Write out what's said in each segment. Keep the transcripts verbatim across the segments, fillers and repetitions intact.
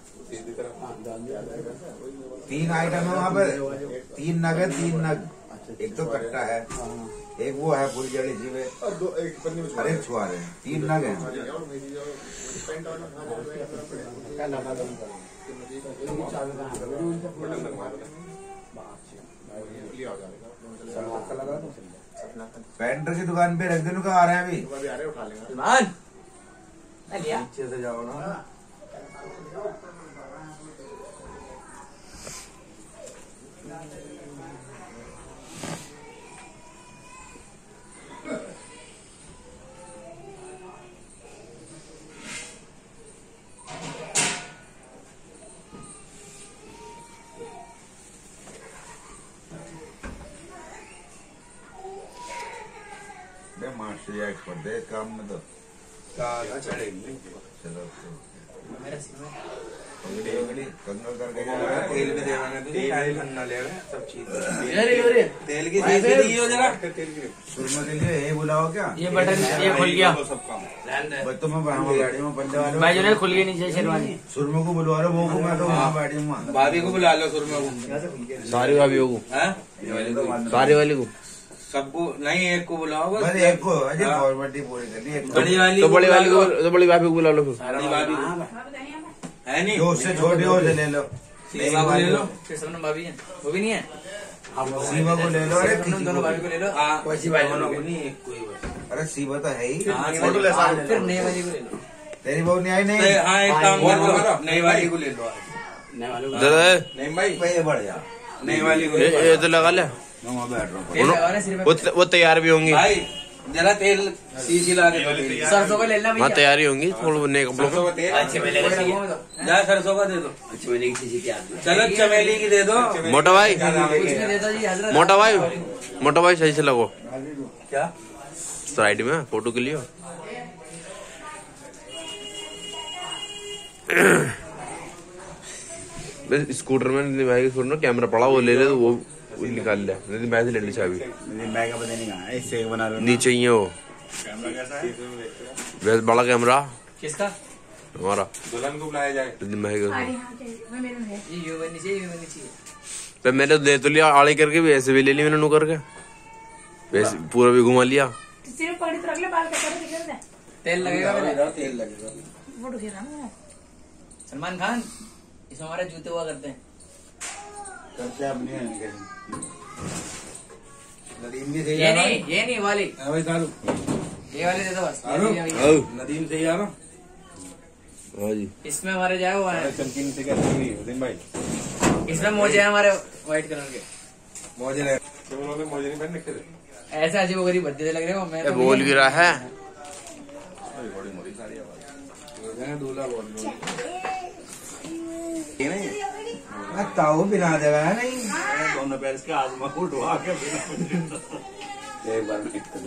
तीन आइटम है वहाँ पर, तीन नग है, तीन नग। एक तो कट्टा है, एक वो है पूरी जड़ी जीवे, हर एक छुआ रहे हैं। तीन नग है। पेंटर की दुकान पे रख देने का आ रहे हैं अभी। नीचे से जाओ ना। मास्टर एक्सपर्ट दे काम में तो चलो कंगल करके तेल में देना तेल ठंडा लेगा सब चीज तेल की चीज दी हो जरा सुरमा के लिए ये बुलाओ क्या ये बटन ये खुल गया सब काम बच्चों में गाड़ी में बंदे वाले भाई जो है खुल गई नीचे शेरवानी सुरमा को बुलवा लो वो को मैं तो वहाँ बैठी हूँ भाभी को बुला लो सुरमा को सारी भाभीयों को सारी वाली को सबको नहीं एक को बुलाओ बस एक को अजय फॉर्मेलिटी पूरी करनी है बड़ी वाली तो बड़ी वाली को तो बड़ी भाभी को बुला लो फिर बड़ी भाभी है नहीं जो उससे छोटी हो ले लो सीमा को ले लो भाभी है वो भी नहीं है सीमा को ले लो अरे दोनों भाभी को ले लो वैसी भाई दोनों को नहीं एक कोई अरे सीमा तो है ही फिर नई वाली को ले लो तेरी बहू नहीं आई नहीं हाँ एक काम करो नई वाली को ले लो नहीं भाई बढ़ जा नई वाली को ये तो लगा ले वो तैयार भी होंगी भाई जरा तेल सीसी ला के सरसों का ले लेना हाँ तैयारी होंगी थोड़ा सरसों का तेल जा सरसों का दे दो चलो चमेली की दे दो मोटा भाई मोटा भाई मोटा भाई सही से लगो क्या साइड में फोटो के लिए स्कूटर में भाई के स्कूटर में कैमरा पड़ा वो ले ले तो वो निकाल ले नहीं मैं से ले ली चाबी इससे बना लो नीचे ही है वो वैसे बड़ा कैमरा किसका हमारा दुल्हन को बुलाया जाए तो मैंने दे तो लिया आड़े करके भी ऐसे भी ले ली मैंने नु करके वैसे पूरा भी घुमा लिया तेल लगेगा तेल लगेगा सलमान खान इसमें हमारे जूते हुआ करते हैं करते अब नहीं है नदीम भी ये नहीं ये नहीं वाली भाई सारू ये वाली दे दो बस नदीम से ही आ रहा हाँ जी इसमें हमारे जाए वो है चमकीन से क्या दिन भाई इसमें मोजे हैं हमारे व्हाइट कलर के मौजे लगे तुम लोगों ने मौजे नहीं पहन रखे थे ऐसा अजीब गरीब भद्दे लग रहे हो मैं तो बोल गिरा है बड़ी मोटी साड़ी आवाज दूल्हा बोल नहीं ताऊ बिना देगा नहीं दोनों पैर के आजमा उठवा के एक बार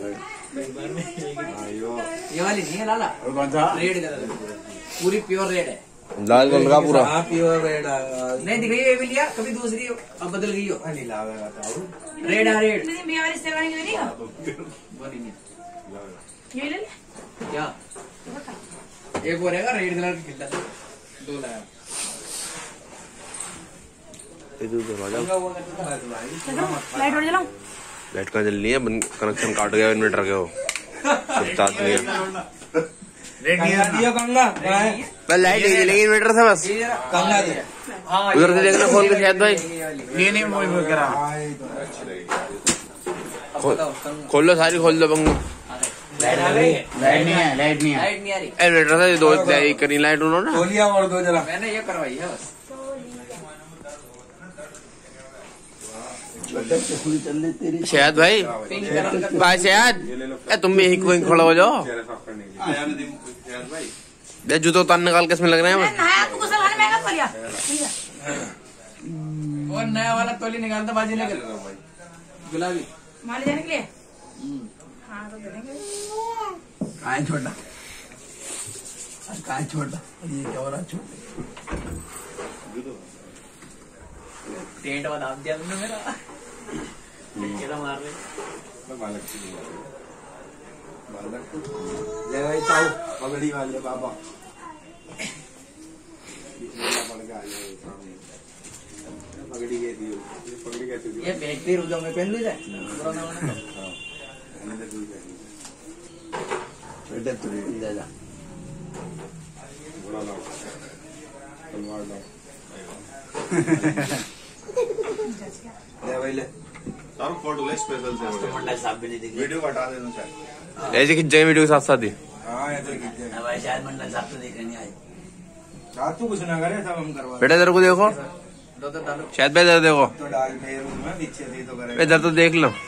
ये वाली नहीं है लाला कौन सा रेड कलर पूरी प्योर रेड है लाल कलर का पूरा हाँ प्योर रेड नहीं दिख रही है ये भी लिया कभी दूसरी अब बदल गई हो नहीं लावेगा ताऊ रेड है रेड वाली शेरवानी की नहीं वो नहीं है ये ले ले क्या एक वो रहेगा रेड कलर की खिलता दो लाया लाइट और जलाऊं लाइट कहाँ जल रही है कनेक्शन काट गया इन्वर्टर के वो दिया कंगा लाइट नहीं जलेगी इन्वर्टर से बस कंगा दिया उधर से देखना खोल के शायद भाई ये नहीं मोई मोई करा खोल लो सारी खोल दो बंगो लाइट आ गई लाइट नहीं है लाइट नहीं है लाइट नहीं आ रही इन्वर्टर से दो करी लाइट उन्होंने तोलिया और दो जरा मैंने ये करवाई है बस शायद भाई पिंक कलर का भाई शायद तुम भी यही कोई खड़ा हो जाओ ये जूते उतार निकाल के इसमें लग रहे हैं नहाया तू को सलाने महंगा पड़ गया और नया वाला तोली निकालता बाजी लेकर गुलाबी मान जाने के लिए हाँ तो दे देंगे कहाँ छोटा कहाँ छोटा ये क्या हो रहा छोटा टेंट बना दिया तुमने मेरा मार रहे जय भाई ताऊ पगड़ी वाले बाबा पगड़ी के दी पगड़ी कैसे दी ये बैग भी रुक जाओ मैं पहन ली जाए पुराना वाला बेटा तू ले जा बड़ा लाओ तलवार लाओ ले भाई ले सारा फोटो ले स्पेशल से तो मंडा साहब भी नहीं दिखे वीडियो हटा देना शायद ऐसे खिंच जाए वीडियो के साथ साथ ही। हाँ ये तो खींच ना भाई शायद मंडा साहब तो देख नहीं आए रात को कुछ ना करे सब हम करवा बेटा इधर को देखो, दो तो डालो शायद भाई इधर देखो, तो डाल मेरे रूम में नीचे थी तो करे इधर तो देख लो।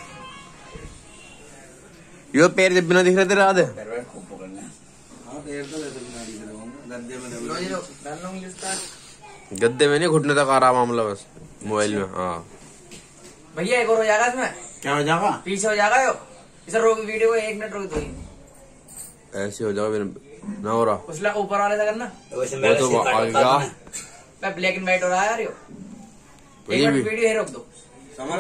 यो पैर जब बिना दिख रहे तेरे आधे पैर खूब पकड़ना हाँ पैर तो वैसे भी ना दिख रहे होंगे गद्दे में लो ये लो डाल लो इंग्लिश का गद्दे में नहीं, घुटने तक आ रहा मामला बस मोबाइल में। हाँ भैया एक और हो जाएगा इसमें क्या हो जाएगा पीछे हो जाएगा यो इसे रोक वीडियो को एक मिनट रोक दो ऐसे हो जाएगा, ना हो रहा उसला ऊपर वाले से करना वैसे वो मेरा तो सिर काट आएगा। होता है ना। ब्लैक एंड व्हाइट हो रहा है यार यो ये एक मिनट भी वीडियो है रोक दो